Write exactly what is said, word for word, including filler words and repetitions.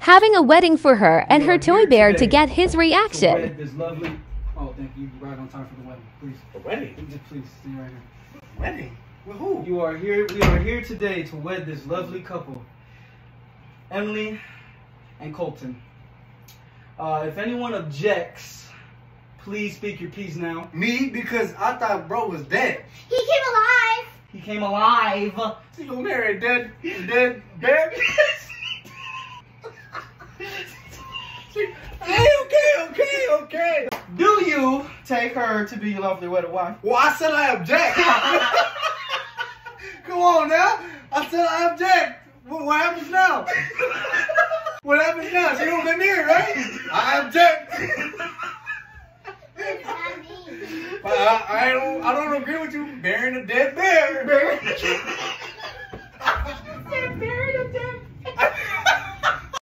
having a wedding for her and You her are toy here bear to today get his to reaction. wed this lovely. Oh, thank you. You're right on time for the wedding. Please. The wedding? Just please stay right here. Wedding? With who? You are here. We are here today to wed this lovely couple, Emily and Colton. Uh, if anyone objects, please speak your piece now. Me? Because I thought bro was dead. He came alive. He came alive. So you gonna marry a dead, dead bear? Hey, okay, okay, okay. Do you take her to be your lovely wedded wife? Well, I said I object. Come on now. I said I object. What, what happens now? What happens now? She don't get married, right? I object. What does that mean? I, I don't. I don't agree with you burying a dead bear.